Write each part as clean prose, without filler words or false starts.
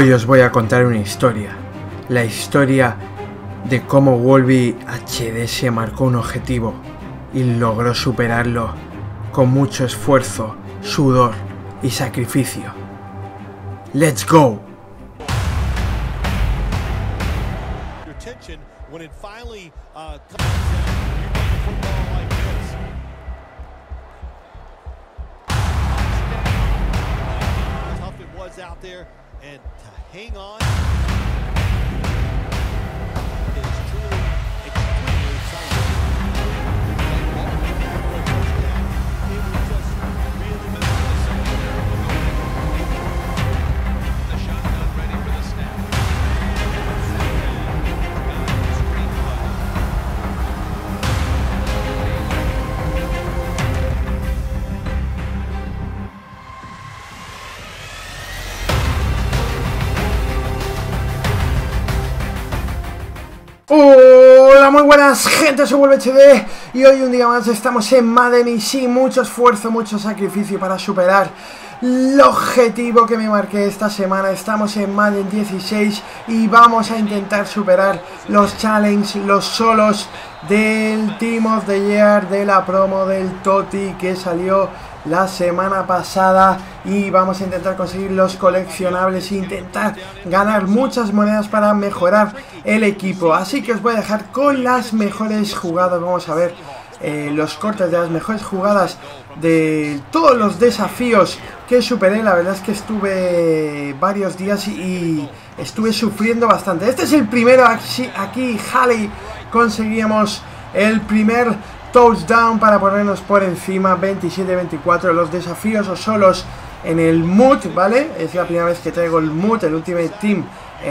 Hoy os voy a contar una historia, la historia de cómo Wolby HD se marcó un objetivo y logró superarlo con mucho esfuerzo, sudor y sacrificio. ¡Let's go! Out there and to hang on is truly extremely exciting. It was just really the shotgun ready for the snap. Hola, muy buenas gente, soy Wolby HD y hoy un día más estamos en Madden y sí, mucho esfuerzo, mucho sacrificio para superar el objetivo que me marqué esta semana. Estamos en Madden 16 y vamos a intentar superar los challenges, los solos del Team of the Year, de la promo del Toti que salió la semana pasada, y vamos a intentar conseguir los coleccionables e intentar ganar muchas monedas para mejorar el equipo. Así que os voy a dejar con las mejores jugadas. Vamos a ver los cortes de las mejores jugadas de todos los desafíos que superé. La verdad es que estuve varios días y estuve sufriendo bastante. Este es el primero. Aquí Halley conseguíamos el primer touchdown para ponernos por encima, 27-24. Los desafíos o solos en el MUT, ¿vale? Es la primera vez que traigo el MUT, el Ultimate Team,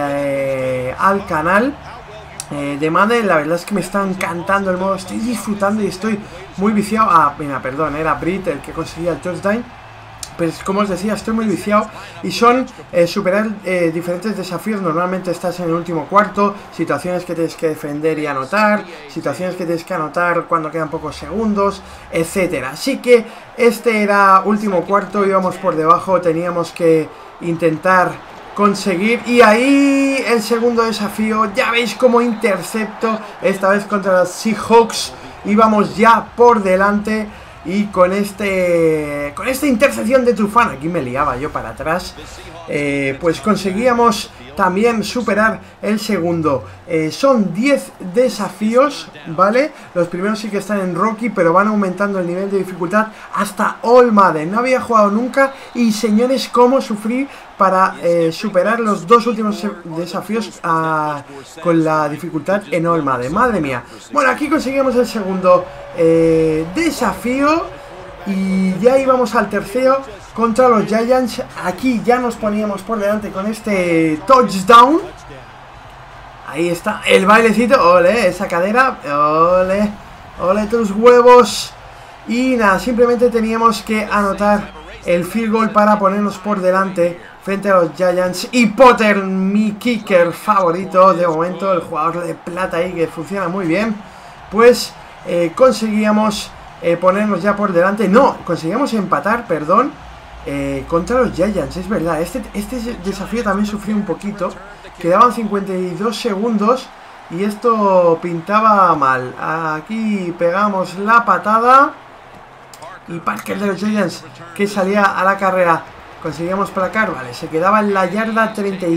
al canal de Madden. La verdad es que me está encantando el modo, estoy disfrutando y estoy muy viciado. Ah, mira, perdón, era Brit el que conseguía el touchdown. Pues como os decía, estoy muy viciado y son superar diferentes desafíos. Normalmente estás en el último cuarto, situaciones que tienes que defender y anotar, situaciones que tienes que anotar cuando quedan pocos segundos, etcétera. Así que este era último cuarto, íbamos por debajo, teníamos que intentar conseguir, y ahí el segundo desafío, ya veis cómo intercepto, esta vez contra los Seahawks, íbamos ya por delante. Y con esta intercepción de Trufant, aquí me liaba yo para atrás, pues conseguíamos también superar el segundo. Son 10 desafíos, ¿vale? Los primeros sí que están en Rookie, pero van aumentando el nivel de dificultad hasta All Madden. No había jugado nunca y, señores, cómo sufrí para superar los dos últimos desafíos con la dificultad en All Madden. Madre mía. Bueno, aquí conseguimos el segundo desafío y ya íbamos al tercero contra los Giants. Aquí ya nos poníamos por delante con este touchdown. Ahí está el bailecito, ole, esa cadera, ole, ole tus huevos. Y nada, simplemente teníamos que anotar el field goal para ponernos por delante frente a los Giants. Y Potter, mi kicker favorito de momento, el jugador de plata ahí que funciona muy bien, pues conseguíamos ponernos ya por delante. No, conseguíamos empatar, perdón, contra los Giants, es verdad. Este desafío también sufrí un poquito. Quedaban 52 segundos y esto pintaba mal. Aquí pegamos la patada y Parker de los Giants, que salía a la carrera, conseguíamos placar, vale, se quedaba en la yarda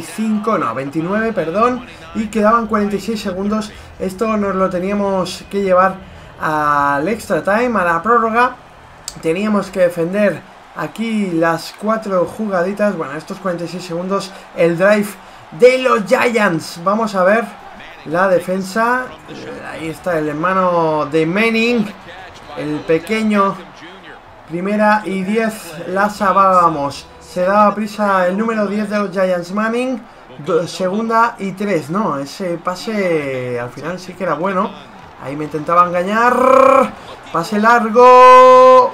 29, perdón, y quedaban 46 segundos. Esto nos lo teníamos que llevar al extra time, a la prórroga. Teníamos que defender aquí las 4 jugaditas, bueno, estos 46 segundos, el drive de los Giants. Vamos a ver la defensa. Ahí está el hermano de Manning, el pequeño. Primera y 10, la salvábamos. Se daba prisa el número 10 de los Giants, Manning. Segunda y 3, no, ese pase al final sí que era bueno. Ahí me intentaba engañar. Pase largo.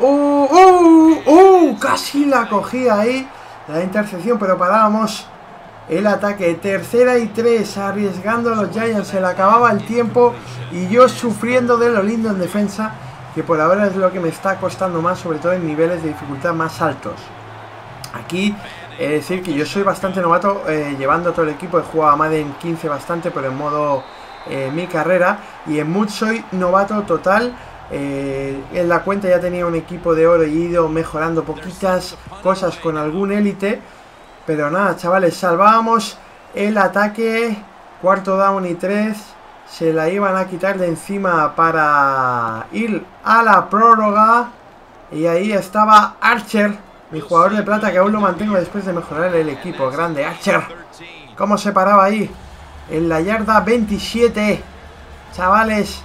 Casi la cogía ahí, la intercepción, pero parábamos el ataque. Tercera y 3, arriesgando a los Giants. Se le acababa el tiempo y yo sufriendo de lo lindo en defensa, que por ahora es lo que me está costando más, sobre todo en niveles de dificultad más altos. Aquí He de decir que yo soy bastante novato llevando todo el equipo. He jugado a Madden 15 bastante, pero en modo mi carrera. Y en Mood soy novato total. En la cuenta ya tenía un equipo de oro y he ido mejorando poquitas cosas con algún élite. Pero nada, chavales, salvábamos el ataque. Cuarto down y 3. Se la iban a quitar de encima para ir a la prórroga. Y ahí estaba Archer, mi jugador de plata, que aún lo mantengo después de mejorar el equipo. Grande Archer. ¿Cómo se paraba ahí? En la yarda 27. Chavales,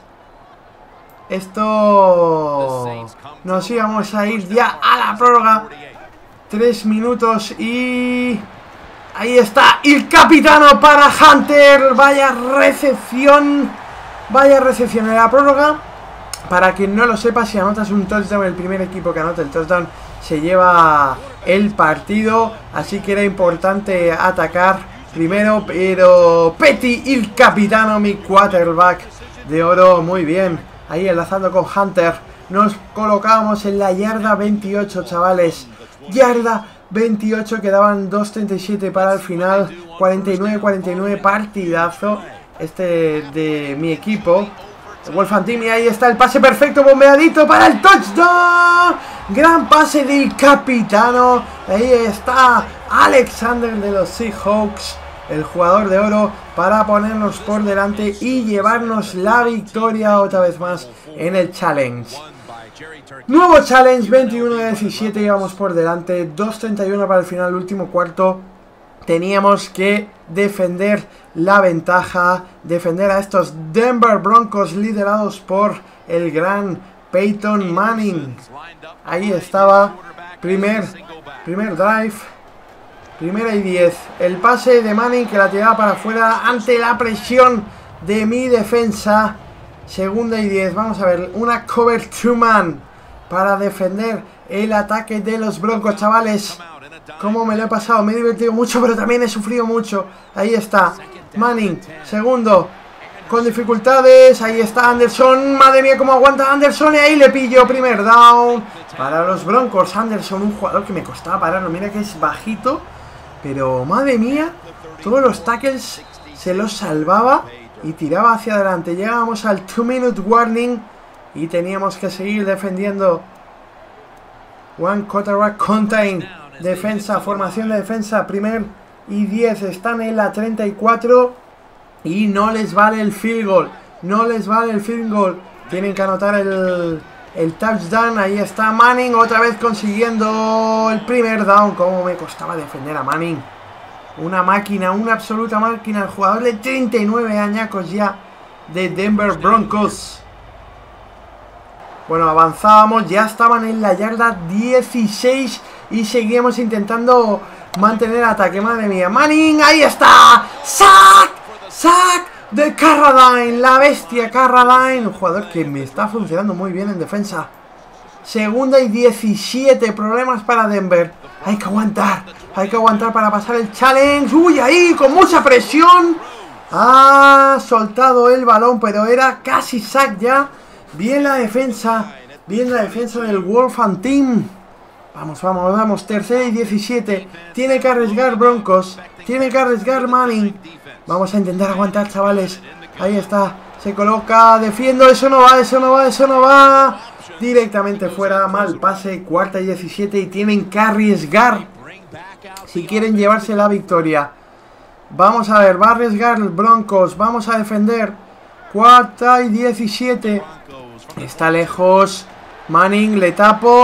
esto... Nos íbamos a ir ya a la prórroga. 3 minutos y... Ahí está el capitano para Hunter. Vaya recepción. Vaya recepción en la prórroga. Para quien no lo sepa, si anotas un touchdown, el primer equipo que anota el touchdown se lleva el partido. Así que era importante atacar primero. Pero Petty, el capitano, mi quarterback de oro, muy bien. Ahí enlazando con Hunter. Nos colocábamos en la yarda 28, chavales. Yarda 28, quedaban 2:37 para el final. 49-49, partidazo este de mi equipo. Wolfan Team, y ahí está el pase perfecto, bombeadito para el touchdown. Gran pase del capitano. Ahí está Alexander de los Seahawks, el jugador de oro, para ponernos por delante y llevarnos la victoria otra vez más en el challenge. Nuevo challenge, 21-17, íbamos por delante, 2:31 para el final, último cuarto. Teníamos que defender la ventaja, defender a estos Denver Broncos liderados por el gran Peyton Manning. Ahí estaba, primer drive, primera y 10. El pase de Manning que la tiraba para afuera ante la presión de mi defensa. Segunda y 10, vamos a ver, una cover 2-man para defender el ataque de los Broncos, chavales. Cómo me lo he pasado, me he divertido mucho, pero también he sufrido mucho. Ahí está Manning, segundo, con dificultades. Ahí está Anderson, madre mía cómo aguanta Anderson. Y ahí le pillo, primer down para los Broncos. Anderson, un jugador que me costaba pararlo. Mira que es bajito, pero madre mía, todos los tackles se los salvaba y tiraba hacia adelante. Llegábamos al 2-minute warning y teníamos que seguir defendiendo. One quarterback contain. Defensa, formación de defensa, primer y 10, están en la 34 y no les vale el field goal, no les vale el field goal, tienen que anotar el touchdown. Ahí está Manning, otra vez consiguiendo el primer down. Como me costaba defender a Manning, una máquina, una absoluta máquina, el jugador de 39 añacos ya de Denver Broncos. Bueno, avanzábamos, ya estaban en la yarda 16 y seguíamos intentando mantener ataque. Madre mía, Manning, ahí está. ¡Sack! ¡Sack de Carradine! La bestia Carradine, un jugador que me está funcionando muy bien en defensa. Segunda y 17, problemas para Denver. Hay que aguantar para pasar el challenge. ¡Uy, ahí, con mucha presión! Ha soltado el balón, pero era casi sack ya. Bien la defensa del Wolfan Team. Vamos, tercera y 17. Tiene que arriesgar Broncos, tiene que arriesgar Manning. Vamos a intentar aguantar, chavales. Ahí está, se coloca, defiendo, eso no va. Directamente fuera, mal pase, cuarta y 17 y tienen que arriesgar si quieren llevarse la victoria. Vamos a ver, va a arriesgar el Broncos, vamos a defender. Cuarta y 17. Está lejos. Manning, le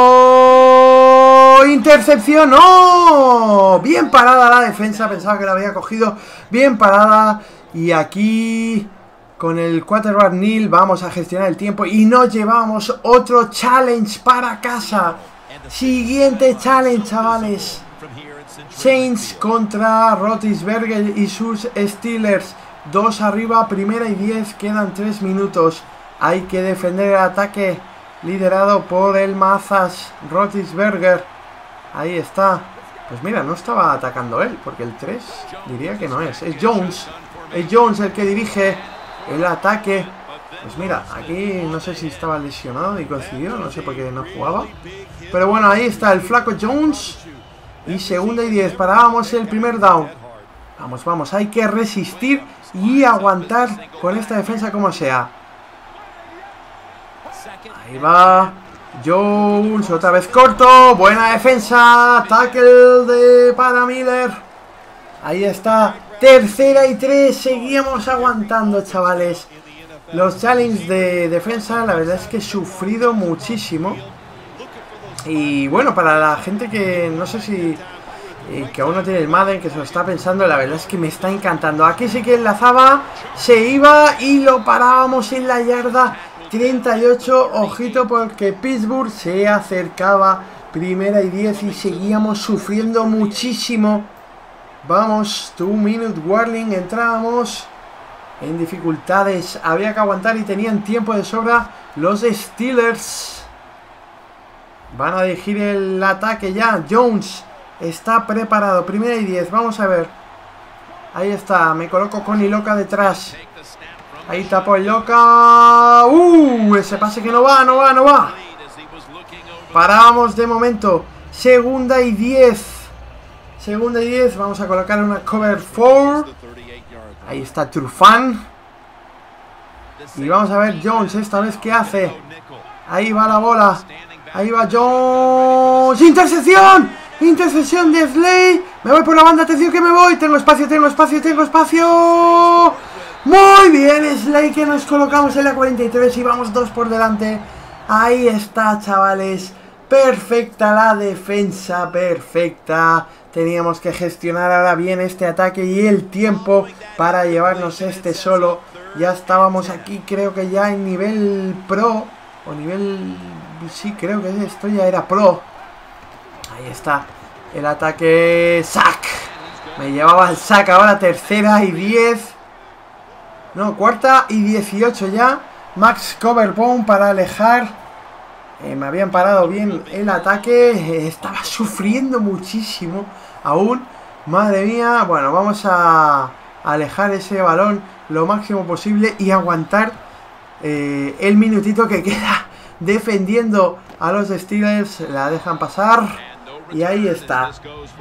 tapo. Intercepción. ¡No! Bien parada la defensa. Pensaba que la había cogido. Bien parada. Y aquí, con el quarterback Neal, vamos a gestionar el tiempo. Y nos llevamos otro challenge para casa. Siguiente challenge, chavales. Saints contra Roethlisberger y sus Steelers. 2 arriba, primera y 10. Quedan 3 minutos. Hay que defender el ataque liderado por el Mazas Roethlisberger. Ahí está. Pues mira, no estaba atacando él, porque el 3 diría que no es. Es Jones. Es Jones el que dirige el ataque. Pues mira, aquí no sé si estaba lesionado y coincidió. No sé por qué no jugaba. Pero bueno, ahí está el flaco Jones. Y segunda y 10. Parábamos el primer down. Vamos, vamos. Hay que resistir y aguantar con esta defensa como sea. Ahí va. Jones, otra vez corto. Buena defensa. Tackle para Miller. Ahí está. Tercera y 3. Seguíamos aguantando, chavales. Los challenges de defensa, la verdad es que he sufrido muchísimo. Y bueno, para la gente que no sé si que aún no tiene el Madden, que se lo está pensando, la verdad es que me está encantando. Aquí sí que enlazaba, se iba y lo parábamos en la yarda 38. Ojito porque Pittsburgh se acercaba. Primera y 10 y seguíamos sufriendo muchísimo. Vamos, 2-minute warning, entrábamos en dificultades. Había que aguantar y tenían tiempo de sobra los Steelers. Van a dirigir el ataque ya. Jones está preparado. Primera y 10. Vamos a ver. Ahí está. Me coloco con Iloka detrás. Ahí tapó Iloka. Ese pase que no va, no va, no va. Paramos de momento. Segunda y 10. Segunda y 10. Vamos a colocar una cover 4. Ahí está Turfan. Y vamos a ver Jones esta vez qué hace. Ahí va la bola. Ahí va Jones. ¡Intercepción! ¡Intercepción de Slay! Me voy por la banda, atención que me voy. Tengo espacio, tengo espacio, tengo espacio. Muy bien, Slay, que nos colocamos en la 43 y vamos 2 por delante. Ahí está, chavales. Perfecta la defensa, perfecta. Teníamos que gestionar ahora bien este ataque y el tiempo para llevarnos este solo. Ya estábamos aquí, creo que ya en nivel pro. O nivel... sí, creo que esto ya era pro. Ahí está. El ataque... sack. Me llevaba el sack ahora, tercera y 10. No, cuarta y 18 ya. Max cover bomb para alejar. Me habían parado bien el ataque. Estaba sufriendo muchísimo aún. Madre mía. Bueno, vamos a alejar ese balón lo máximo posible y aguantar el minutito que queda defendiendo a los Steelers. La dejan pasar y ahí está.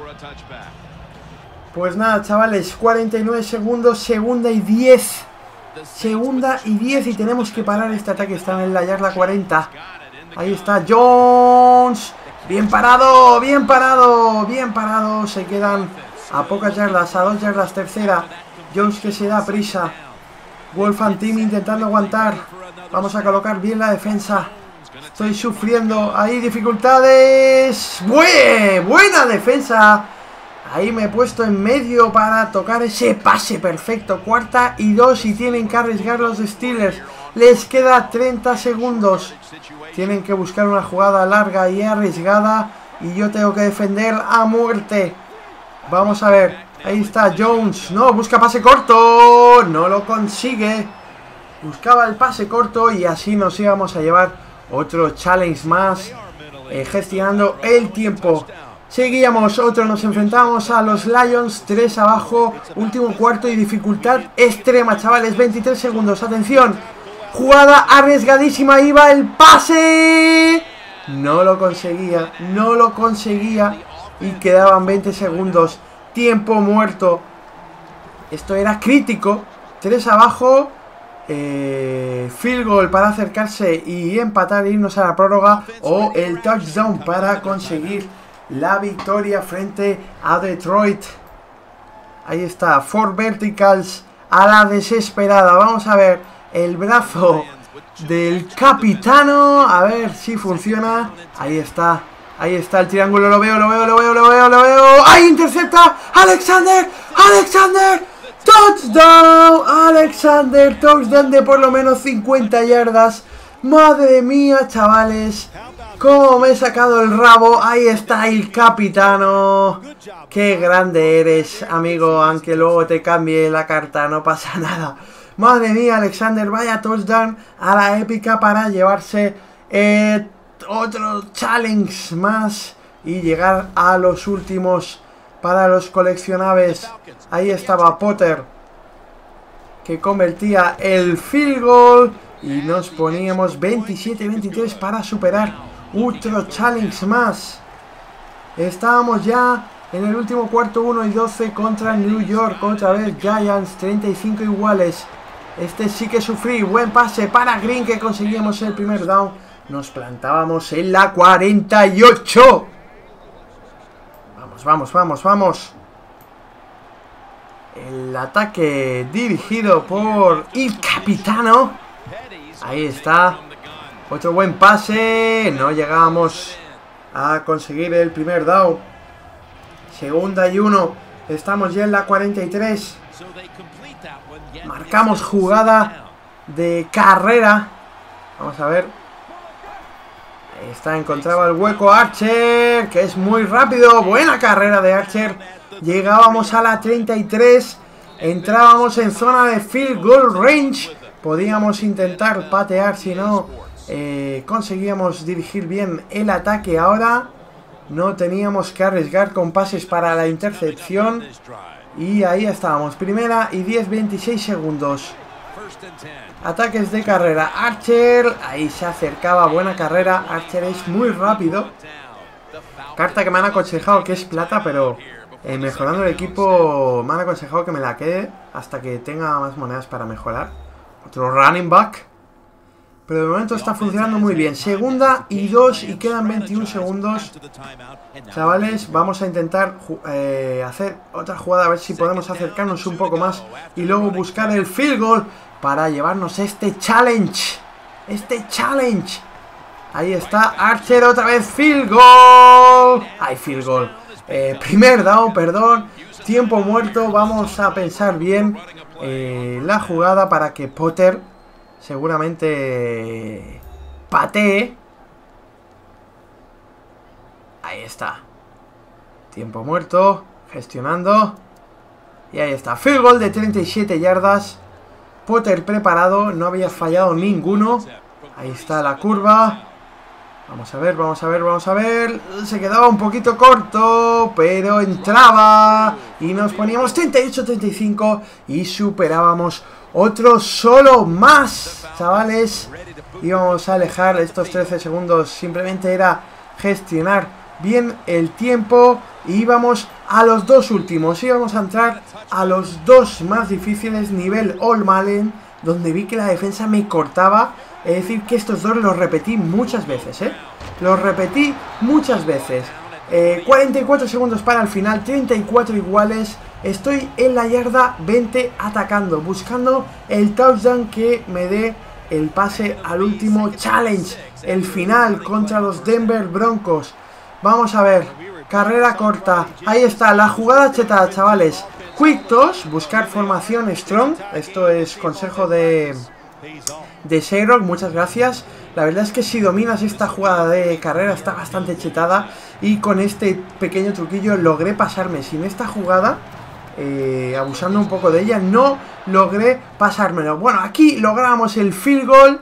Pues nada, chavales, 49 segundos, segunda y 10. Segunda y 10 y tenemos que parar este ataque. Están en la yarda 40. Ahí está Jones. Bien parado, bien parado, bien parado. Se quedan a pocas yardas, a 2 yardas, tercera. Jones que se da prisa. Wolfan Team intentando aguantar. Vamos a colocar bien la defensa. Estoy sufriendo ahí dificultades. Buena defensa. Ahí me he puesto en medio para tocar ese pase perfecto. Cuarta y 2 y tienen que arriesgar los Steelers. Les queda 30 segundos. Tienen que buscar una jugada larga y arriesgada. Y yo tengo que defender a muerte. Vamos a ver. Ahí está Jones. No, busca pase corto. No lo consigue. Buscaba el pase corto y así nos íbamos a llevar otro challenge más. Gestionando el tiempo. Seguíamos, otro, nos enfrentamos a los Lions, 3 abajo, último cuarto y dificultad extrema, chavales, 23 segundos, atención, jugada arriesgadísima, iba el pase, no lo conseguía y quedaban 20 segundos, tiempo muerto, esto era crítico, 3 abajo, field goal para acercarse y empatar e irnos a la prórroga o el touchdown para conseguir la victoria frente a Detroit. Ahí está, 4 verticals a la desesperada. Vamos a ver el brazo del capitano. A ver si funciona. Ahí está el triángulo. Lo veo. ¡Ahí intercepta! ¡Alexander! ¡Touchdown! Alexander, touchdown de por lo menos 50 yardas. Madre mía, chavales. Cómo me he sacado el rabo. Ahí está el capitano. Qué grande eres, amigo. Aunque luego te cambie la carta, no pasa nada. Madre mía, Alexander, vaya touchdown a la épica para llevarse otro challenge más y llegar a los últimos para los coleccionables. Ahí estaba Potter, que convertía el field goal y nos poníamos 27-23 para superar otro challenge más. Estábamos ya En el último cuarto 1-12 contra New York. Otra vez Giants, 35 iguales. Este sí que sufrí. Buen pase para Green, que conseguimos el primer down. Nos plantábamos en la 48. Vamos, vamos, vamos, vamos. El ataque dirigido por el capitano. Ahí está. Otro buen pase. No llegábamos a conseguir el primer down. Segunda y 1. Estamos ya en la 43. Marcamos jugada de carrera. Vamos a ver. Ahí está, encontraba el hueco Archer, que es muy rápido. Buena carrera de Archer. Llegábamos a la 33. Entrábamos en zona de field goal range. Podíamos intentar patear, si no conseguíamos dirigir bien el ataque. Ahora no teníamos que arriesgar con pases para la intercepción. Y ahí estábamos, primera y 10, 26 segundos. Ataques de carrera, Archer, ahí se acercaba, buena carrera. Archer es muy rápido. Carta que me han aconsejado que es plata, pero mejorando el equipo me han aconsejado que me la quede hasta que tenga más monedas para mejorar. Otro running back. Pero de momento está funcionando muy bien. Segunda y 2 y quedan 21 segundos. Chavales, vamos a intentar hacer otra jugada, a ver si podemos acercarnos un poco más y luego buscar el field goal para llevarnos este challenge. Ahí está Archer, otra vez field goal. Ay, field goal. Primer down, perdón. Tiempo muerto. Vamos a pensar bien la jugada para que Potter seguramente patee. Ahí está. Tiempo muerto. Gestionando. Y ahí está. Field goal de 37 yardas. Potter preparado. No había fallado ninguno. Ahí está la curva. Vamos a ver, vamos a ver, vamos a ver. Se quedaba un poquito corto, pero entraba. Y nos poníamos 38-35 y superábamos otro solo más, chavales. Íbamos a alejar estos 13 segundos. Simplemente era gestionar bien el tiempo. Y íbamos a los dos últimos. Íbamos a entrar a los dos más difíciles, nivel All Malen, donde vi que la defensa me cortaba. Es decir, que estos dos los repetí muchas veces, Los repetí muchas veces. 44 segundos para el final, 34 iguales. Estoy en la yarda 20 atacando, buscando el touchdown que me dé el pase al último challenge. El final contra los Denver Broncos. Vamos a ver, carrera corta. Ahí está, la jugada chetada, chavales. Quick toss, buscar formación strong. Esto es consejo de Shayrock, muchas gracias. La verdad es que si dominas esta jugada de carrera está bastante chetada. Y con este pequeño truquillo logré pasarme sin esta jugada, abusando un poco de ella, no logré pasármelo. Bueno, aquí logramos el field goal,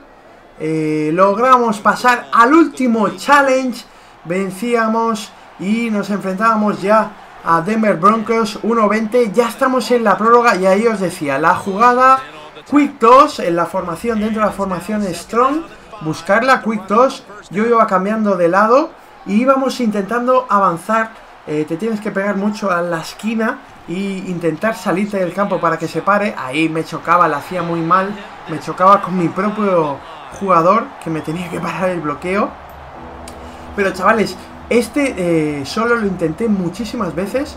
logramos pasar al último challenge, vencíamos y nos enfrentábamos ya a Denver Broncos 1-20. Ya estamos en la prórroga y ahí os decía, la jugada Quick Toss en la formación, dentro de la formación Strong, buscar la Quick Toss. Yo iba cambiando de lado y íbamos intentando avanzar. Te tienes que pegar mucho a la esquina y intentar salirte del campo para que se pare. Ahí me chocaba, la hacía muy mal. Me chocaba con mi propio jugador, que me tenía que parar el bloqueo. Pero chavales, solo lo intenté muchísimas veces.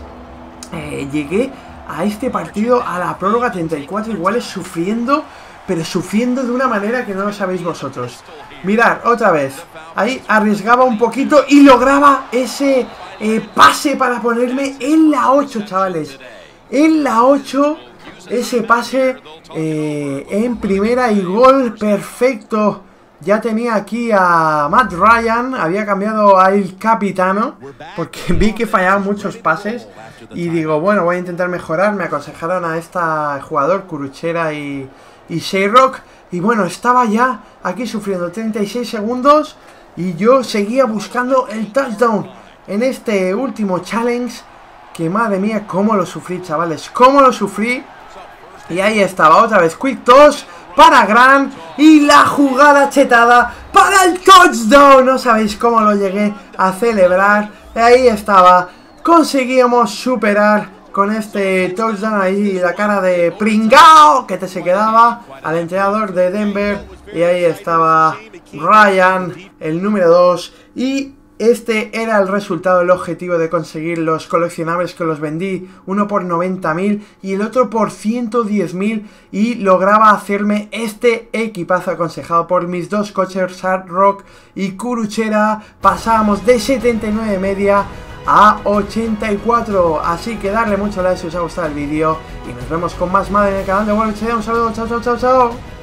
Llegué a este partido, a la prórroga 34 iguales, sufriendo, pero sufriendo de una manera que no lo sabéis vosotros. Mirad, otra vez, ahí arriesgaba un poquito y lograba ese pase para ponerme en la 8, chavales. En la 8, ese pase en primera y gol perfecto. Ya tenía aquí a Matt Ryan, había cambiado al capitano, porque vi que fallaban muchos pases. Y digo, bueno, voy a intentar mejorar. Me aconsejaron a este jugador, Kuruchera y Shayrock. Y bueno, estaba ya aquí sufriendo 36 segundos. Y yo seguía buscando el touchdown en este último challenge. Que madre mía, cómo lo sufrí, chavales, cómo lo sufrí. Y ahí estaba, otra vez Quick Toss para Grant. Y la jugada chetada para el touchdown. No sabéis cómo lo llegué a celebrar. Ahí estaba, conseguíamos superar con este touchdown ahí la cara de pringao que se quedaba al entrenador de Denver. Y ahí estaba Ryan, el número 2, y este era el resultado, el objetivo de conseguir los coleccionables, que los vendí, uno por 90.000 y el otro por 110.000, y lograba hacerme este equipazo aconsejado por mis dos coches Hard Rock y Kuruchera. Pasábamos de 79 media a 84, así que darle mucho like si os ha gustado el vídeo y nos vemos con más Madden en el canal de World HD. Un saludo, chao, chao, chao, chao.